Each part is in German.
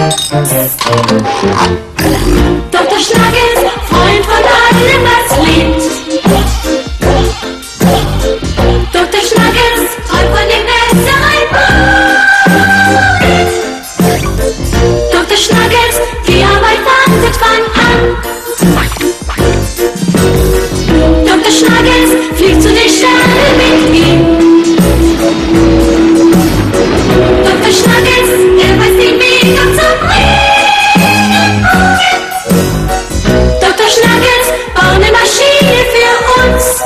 Dr. Schnuggles, Freund von allem, was lebt. Dr. Schnuggles, träumt von dem besseren Blut. Dr. Schnuggles, die Arbeit wartet, fang an. Dr. Schnuggles, fliegt zu den Sternen mit ihm. Dr. Schnuggles, er weiß den Weg zum Regenbogen. Dr. Schnuggles, baut eine Maschine für uns.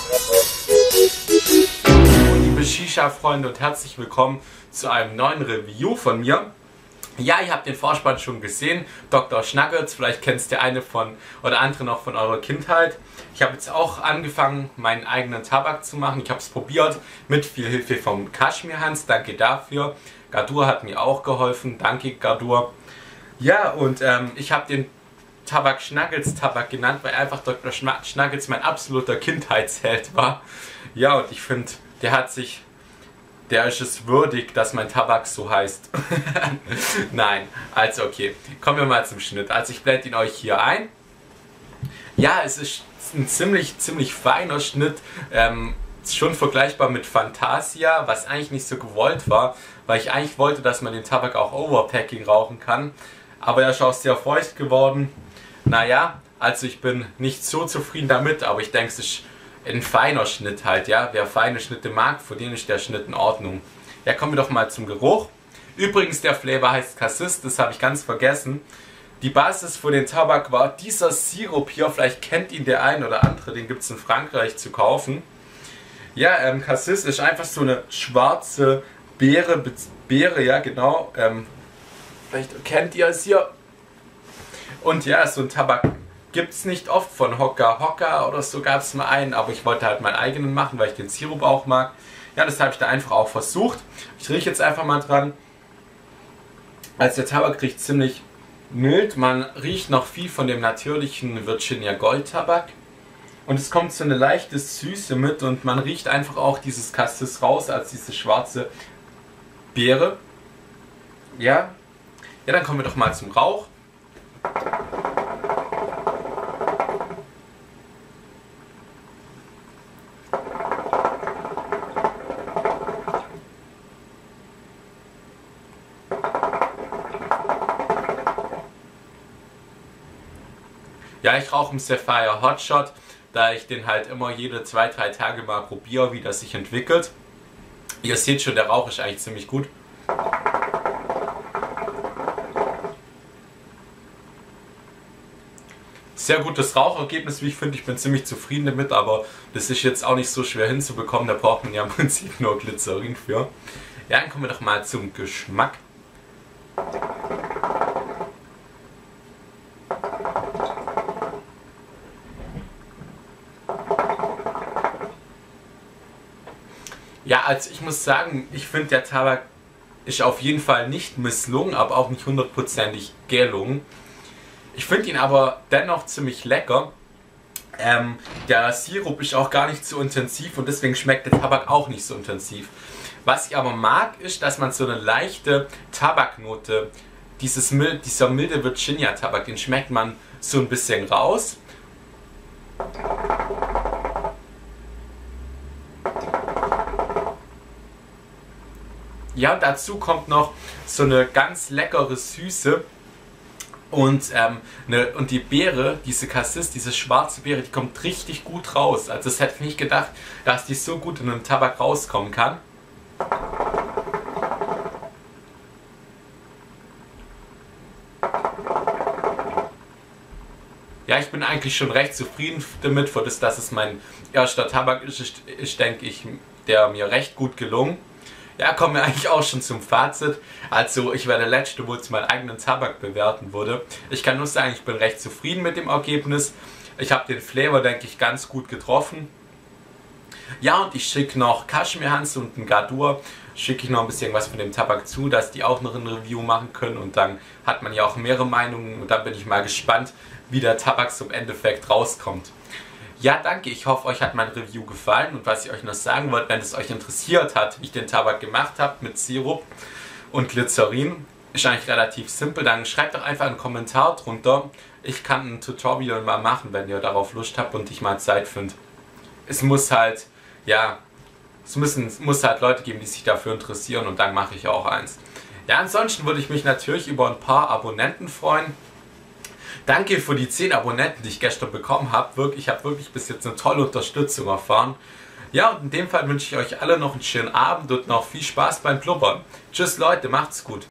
Liebe Shisha-Freunde und herzlich willkommen zu einem neuen Review von mir. Ja, ihr habt den Vorspann schon gesehen, Dr. Schnuggles, vielleicht kennt es der eine von oder andere noch von eurer Kindheit. Ich habe jetzt auch angefangen, meinen eigenen Tabak zu machen. Ich habe es probiert mit viel Hilfe vom Kaschmir-Hans, danke dafür. Gadur hat mir auch geholfen, danke Gadur. Ja, und ich habe den Tabak Schnuggles Tabak genannt, weil einfach Dr. Schnuggles mein absoluter Kindheitsheld war. Ja, und ich finde, der ist es würdig, dass mein Tabak so heißt. Nein, also okay. Kommen wir mal zum Schnitt. Also ich blende ihn euch hier ein. Ja, es ist ein ziemlich feiner Schnitt. Schon vergleichbar mit Fantasia, was eigentlich nicht so gewollt war, weil ich eigentlich wollte, dass man den Tabak auch Overpacking rauchen kann. Aber er ist auch sehr feucht geworden. Naja, also ich bin nicht so zufrieden damit, aber ich denke, es ist ein feiner Schnitt halt, ja. Wer feine Schnitte mag, für den ist der Schnitt in Ordnung. Ja, kommen wir doch mal zum Geruch. Übrigens, der Flavor heißt Cassis, das habe ich ganz vergessen. Die Basis für den Tabak war dieser Sirup hier, vielleicht kennt ihn der ein oder andere, den gibt es in Frankreich zu kaufen. Ja, Cassis ist einfach so eine schwarze Beere, ja genau, vielleicht kennt ihr es hier. Und ja, so ein Tabak gibt es nicht oft von Hoka oder so, gab es mal einen, aber ich wollte halt meinen eigenen machen, weil ich den Sirup auch mag. Ja, das habe ich da einfach auch versucht. Ich rieche jetzt einfach mal dran. Also der Tabak riecht ziemlich mild, man riecht noch viel von dem natürlichen Virginia Gold Tabak. Und es kommt so eine leichte Süße mit und man riecht einfach auch dieses Cassis raus, als diese schwarze Beere. Ja, dann kommen wir doch mal zum Rauch. Ja, ich rauche im Sapphire Hotshot, da ich den halt immer jede 2-3 Tage mal probiere, wie das sich entwickelt. Ihr seht schon, der Rauch ist eigentlich ziemlich gut. Sehr gutes Rauchergebnis, wie ich finde. Ich bin ziemlich zufrieden damit, aber das ist jetzt auch nicht so schwer hinzubekommen. Da braucht man ja im Prinzip nur Glycerin für. Ja, dann kommen wir doch mal zum Geschmack. Ja, also ich muss sagen, ich finde der Tabak ist auf jeden Fall nicht misslungen, aber auch nicht hundertprozentig gelungen. Ich finde ihn aber dennoch ziemlich lecker. Der Sirup ist auch gar nicht so intensiv und deswegen schmeckt der Tabak auch nicht so intensiv. Was ich aber mag, ist, dass man so eine leichte Tabaknote, dieser milde Virginia Tabak, den schmeckt man so ein bisschen raus. Ja, dazu kommt noch so eine ganz leckere Süße und die Beere, diese Cassis, diese schwarze Beere, die kommt richtig gut raus. Also das hätte ich nicht gedacht, dass die so gut in einem Tabak rauskommen kann. Ja, ich bin eigentlich schon recht zufrieden damit, für das, dass es mein erster Tabak ist, denke ich, der mir recht gut gelungen. Ja, kommen wir eigentlich auch schon zum Fazit. Also ich war der Letzte, wo es meinen eigenen Tabak bewerten würde. Ich kann nur sagen, ich bin recht zufrieden mit dem Ergebnis. Ich habe den Flavor, denke ich, ganz gut getroffen. Ja, und ich schicke noch Kaschmir-Hans und ein Gadur, schicke ich noch ein bisschen was von dem Tabak zu, dass die auch noch ein Review machen können. Und dann hat man ja auch mehrere Meinungen und dann bin ich mal gespannt, wie der Tabak so im Endeffekt rauskommt. Ja, danke. Ich hoffe, euch hat mein Review gefallen und was ich euch noch sagen wollte, wenn es euch interessiert hat, wie ich den Tabak gemacht habe mit Sirup und Glycerin, Ist eigentlich relativ simpel. Dann schreibt doch einfach einen Kommentar drunter. Ich kann ein Tutorial mal machen, wenn ihr darauf Lust habt und ich mal Zeit finde. Es muss halt, ja, muss halt Leute geben, die sich dafür interessieren und dann mache ich auch eins. Ja, ansonsten würde ich mich natürlich über ein paar Abonnenten freuen. Danke für die 10 Abonnenten, die ich gestern bekommen habe. Ich habe wirklich bis jetzt eine tolle Unterstützung erfahren. Ja, und in dem Fall wünsche ich euch alle noch einen schönen Abend und noch viel Spaß beim Blubbern. Tschüss Leute, macht's gut.